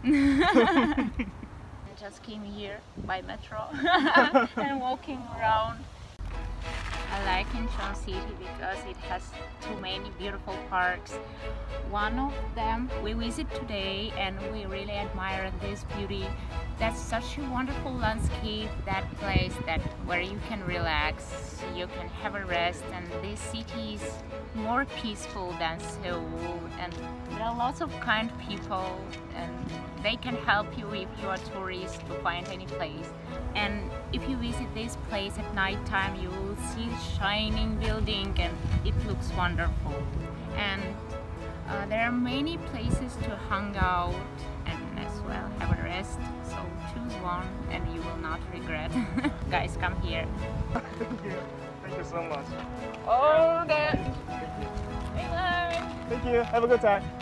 I just came here by metro and walking around. I like Incheon city because it has too many beautiful parks. One of them we visit today and we really admire this beauty. That's such a wonderful landscape, that place where you can relax, you can have a rest, and this city is more peaceful than Seoul, and there are lots of kind people and they can help you if you are a tourist to find any place. And if you visit this place at night time, you will see shining building and it looks wonderful. And there are many places to hang out and as well have a rest, so choose one and you will not regret. Guys, come here. Thank you so much. Okay. Thank you. Have a good time.